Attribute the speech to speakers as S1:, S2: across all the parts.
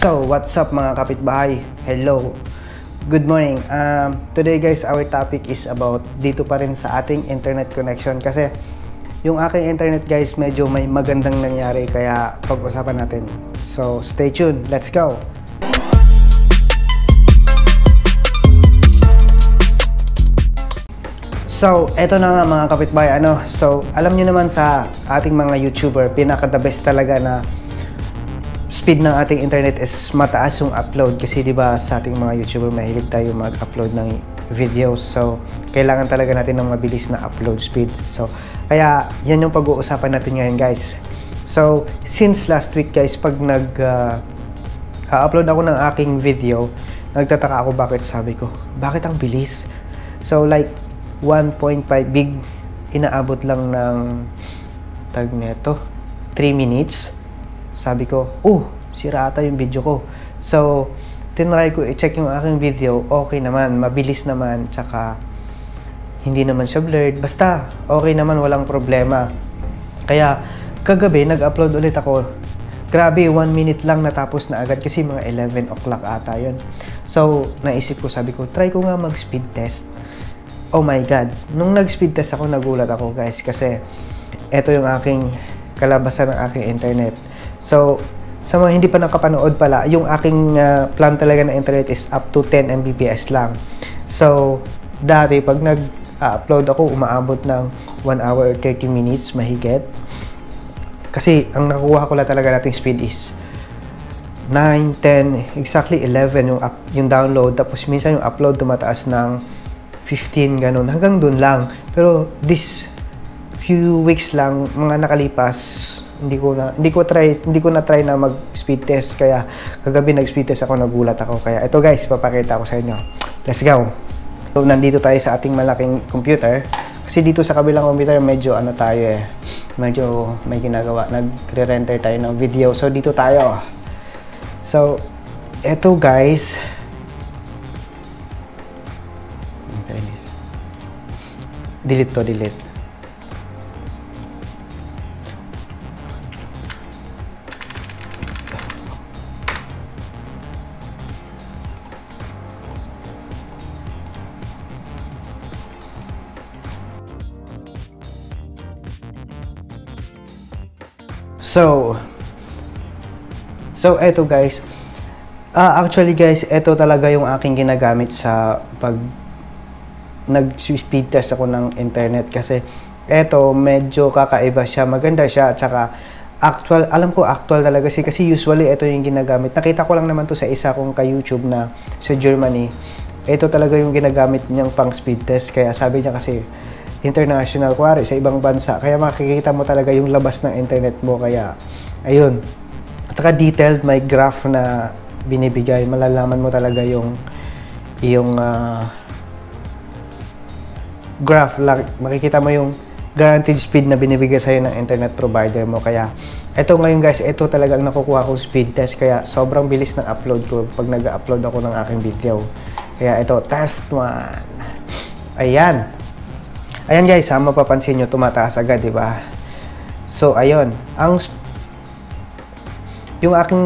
S1: So, what's up mga kapitbahay? Hello! Good morning! Today guys, our topic is about dito pa rin sa ating internet connection kasi yung aking internet guys medyo may magandang nangyari kaya pag-usapan natin. So, stay tuned! Let's go! So, eto na nga mga kapitbahay, So, alam nyo naman sa ating mga YouTuber, pinaka-the best talaga na speed ng ating internet is mataas yung upload kasi 'di ba sa ating mga YouTuber mahilig tayo mag-upload ng videos. So, kailangan talaga natin ng mabilis na upload speed. So, kaya yan yung pag-uusapan natin ngayon, guys. So, since last week, guys, pag upload ako ng aking video, nagtataka ako sabi ko, bakit ang bilis? So, like 1.5 big inaabot lang ng tag neto 3 minutes. Sabi ko, sira ata yung video ko. So, tinry ko i-check yung aking video. Okay naman, mabilis naman, tsaka hindi naman siya blurred. Basta, okay naman, walang problema. Kaya, kagabi, nag-upload ulit ako. Grabe, 1 minute lang natapos na agad kasi mga 11 o'clock ata yun. So, naisip ko, sabi ko, try ko nga mag-speed test. Oh my God. Nung nag-speed test ako, nagulat ako, guys, kasi eto yung aking kalabasan ng aking internet. So, sa mga hindi pa nakapanood pala, yung aking plan talaga na internet is up to 10 Mbps lang. So, dati pag nag-upload ako, umaabot ng 1 hour or 30 minutes mahigit. Kasi, ang nakuha ko lang talaga nating speed is 9, 10, exactly 11 yung download. Tapos, minsan yung upload tumataas ng 15, ganun. Hanggang dun lang. Pero, this few weeks lang, mga nakalipas, hindi ko na try na mag-speed test. Kaya, kagabi nag-speed test ako, nagulat ako. Kaya, ito guys, papakita ko sa inyo. Let's go! So, nandito tayo sa ating malaking computer. Kasi dito sa kabilang computer, medyo medyo may ginagawa. Nagre-render tayo ng video. So, dito tayo. So, ito guys. Delete to, delete. So eto guys. Actually guys, eto talaga yung aking ginagamit sa pag nag-speed test ako ng internet kasi eto medyo kakaiba siya, maganda siya at saka actual, alam ko actual talaga kasi usually ito yung ginagamit. Nakita ko lang naman to sa isa kong ka-YouTube na sa Germany. Ito talaga yung ginagamit niyang pang speed test kaya sabi niya kasi international, kuwari sa ibang bansa, kaya makikita mo talaga yung labas ng internet mo, kaya ayun. At saka detailed, may graph na binibigay, malalaman mo talaga yung graph, makikita mo yung guaranteed speed na binibigay sa'yo ng internet provider mo. Kaya eto ngayon guys, ito talagang nakukuha kong speed test, kaya sobrang bilis ng upload ko pag nag-upload ako ng aking video. Kaya ito, test 1. Ayan guys, mapapansin nyo, tumataas agad, diba? So, ayun. Yung aking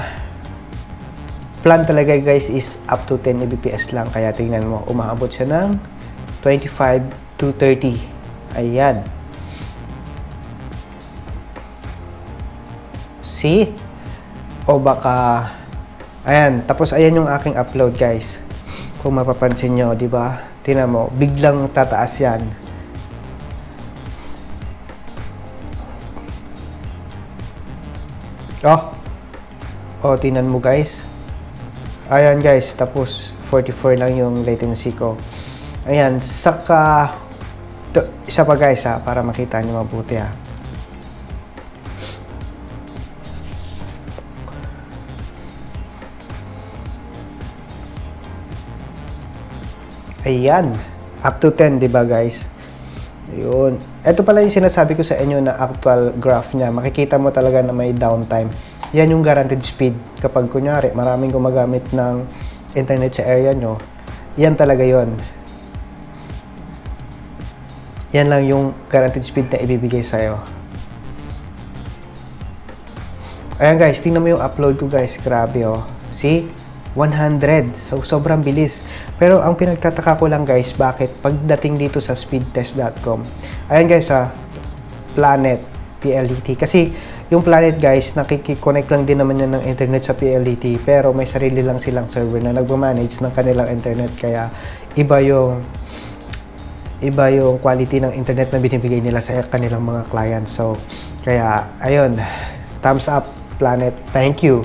S1: plan talaga guys is up to 10 Mbps lang. Kaya tingnan mo, umaabot siya ng 25 to 30. Ayan. See? O baka... Ayan. Tapos, ayan yung aking upload guys. Kung mapapansin nyo, diba? Tingnan mo, biglang tataas yan. Tingnan mo guys. Ayan guys, tapos 44 lang yung latency ko. Ayan, saka isa pa guys para makita nyo mabuti Ayan, up to 10, diba guys? Ayun. Ito pala yung sinasabi ko sa inyo na actual graph niya. Makikita mo talaga na may downtime. Yan yung guaranteed speed. Kapag kunyari, maraming gumagamit ng internet sa area nyo, yan talaga yon. Yan lang yung guaranteed speed na ibibigay sa'yo. Ayan guys, tingnan mo yung upload ko guys. Grabe oh. See? 100. So, sobrang bilis. Pero ang pinagtataka ko lang guys, bakit pagdating dito sa speedtest.com, ayan guys Planet, PLDT. Kasi yung Planet guys, nakikiconnect lang din naman yan ng internet sa PLDT. Pero may sarili lang silang server na nagmamanage ng kanilang internet. Kaya iba yung quality ng internet na binibigay nila sa kanilang mga clients. So, kaya, ayun. Thumbs up, Planet. Thank you.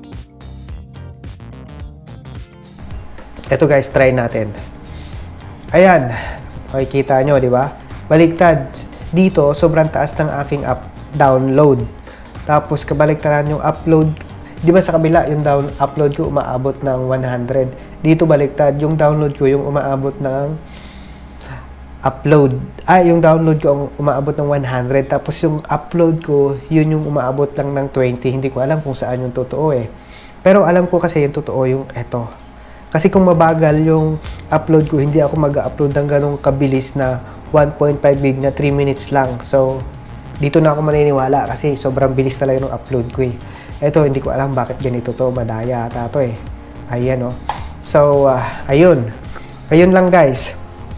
S1: Ito guys, try natin. Ayan. Makikita nyo, di ba? Baligtad. Dito, sobrang taas ng aking download. Tapos, kabaligtaran yung upload. Di ba sa kabila, yung upload ko umaabot ng 100. Dito, baligtad. Yung download ko, yung umaabot ng yung download ko ang umaabot ng 100. Tapos, yung upload ko, yun yung umaabot lang ng 20. Hindi ko alam kung saan yung totoo eh. Pero alam ko kasi yung totoo yung eto. Kasi kung mabagal yung upload ko, hindi ako mag-upload ng ganong kabilis na 1.5 gig na 3 minutes lang. So, dito na ako maniniwala kasi sobrang bilis talaga ng upload ko eh. Eto, hindi ko alam bakit ganito to. Madaya ata to eh. Ayan oh. So, ayun. Ayun lang guys.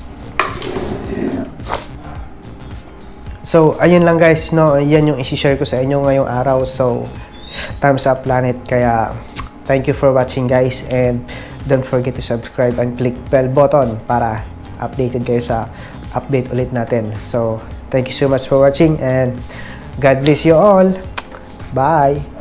S1: So, ayun lang guys, no? Yan yung isi-share ko sa inyo ngayong araw. So, thumbs up Planet. Kaya, thank you for watching guys. And don't forget to subscribe and click bell button para updated kayo sa update ulit natin. So, thank you so much for watching and God bless you all. Bye!